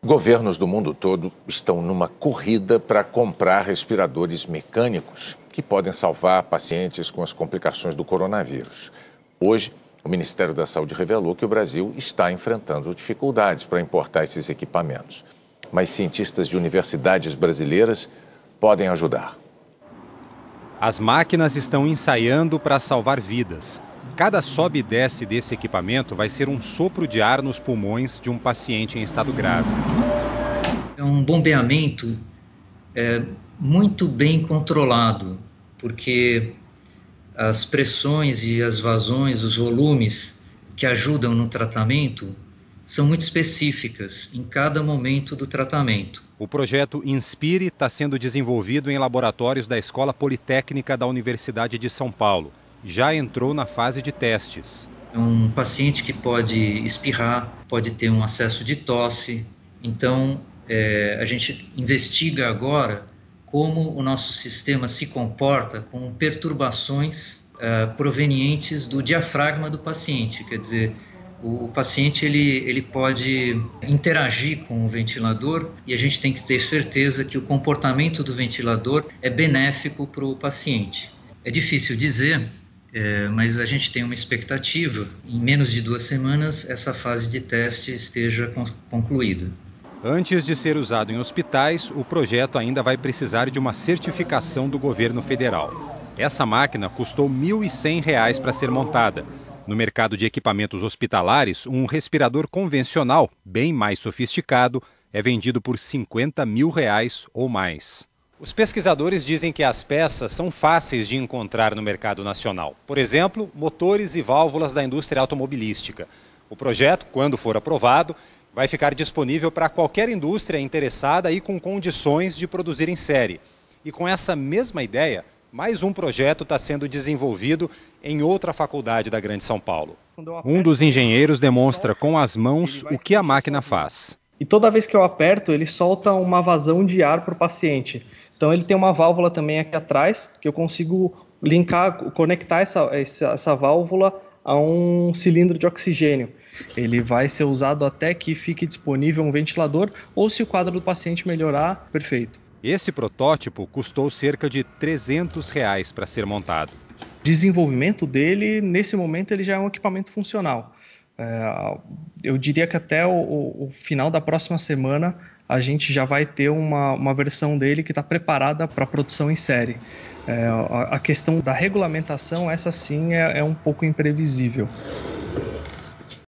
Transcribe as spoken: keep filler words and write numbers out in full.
Governos do mundo todo estão numa corrida para comprar respiradores mecânicos que podem salvar pacientes com as complicações do coronavírus. Hoje, o Ministério da Saúde revelou que o Brasil está enfrentando dificuldades para importar esses equipamentos. Mas cientistas de universidades brasileiras podem ajudar. As máquinas estão ensaiando para salvar vidas. Cada sobe e desce desse equipamento vai ser um sopro de ar nos pulmões de um paciente em estado grave. É um bombeamento é, muito bem controlado, porque as pressões e as vazões, os volumes que ajudam no tratamento são muito específicas em cada momento do tratamento. O projeto Inspire está sendo desenvolvido em laboratórios da Escola Politécnica da Universidade de São Paulo. Já entrou na fase de testes. É um paciente que pode espirrar, pode ter um acesso de tosse. Então, é, a gente investiga agora como o nosso sistema se comporta com perturbações é, provenientes do diafragma do paciente. Quer dizer, o paciente ele, ele pode interagir com o ventilador e a gente tem que ter certeza que o comportamento do ventilador é benéfico para o paciente. É difícil dizer, é, mas a gente tem uma expectativa. Em menos de duas semanas, essa fase de teste esteja concluída. Antes de ser usado em hospitais, o projeto ainda vai precisar de uma certificação do governo federal. Essa máquina custou mil e cem reais para ser montada. No mercado de equipamentos hospitalares, um respirador convencional, bem mais sofisticado, é vendido por cinquenta mil reais ou mais. Os pesquisadores dizem que as peças são fáceis de encontrar no mercado nacional. Por exemplo, motores e válvulas da indústria automobilística. O projeto, quando for aprovado, vai ficar disponível para qualquer indústria interessada e com condições de produzir em série. E com essa mesma ideia, mais um projeto está sendo desenvolvido em outra faculdade da Grande São Paulo. Um dos engenheiros demonstra com as mãos o que a máquina faz. E toda vez que eu aperto, ele solta uma vazão de ar para o paciente. Então ele tem uma válvula também aqui atrás, que eu consigo linkar, conectar essa, essa, essa válvula a um cilindro de oxigênio. Ele vai ser usado até que fique disponível um ventilador, ou se o quadro do paciente melhorar, perfeito. Esse protótipo custou cerca de trezentos reais para ser montado. Desenvolvimento dele, nesse momento, ele já é um equipamento funcional. É, eu diria que até o, o final da próxima semana a gente já vai ter uma, uma versão dele que está preparada para produção em série. É, a, a questão da regulamentação, essa sim é, é um pouco imprevisível.